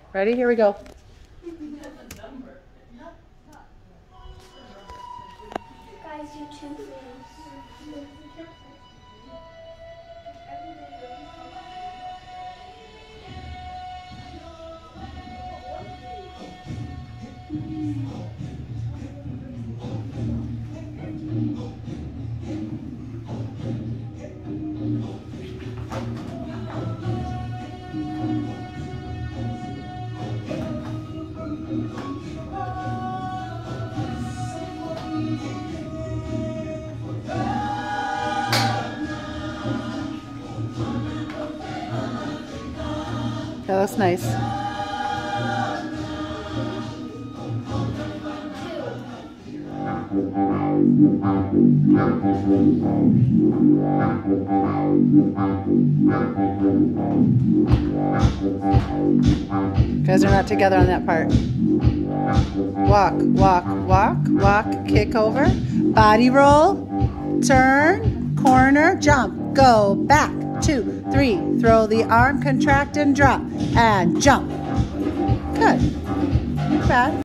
Ready? Here we go. Guys, you too. That looks nice. You guys are not together on that part. Walk, walk, walk, walk, kick over, body roll, turn, corner, jump, go, back, 2, 3, throw the arm, contract and drop, and jump. Good. Not bad.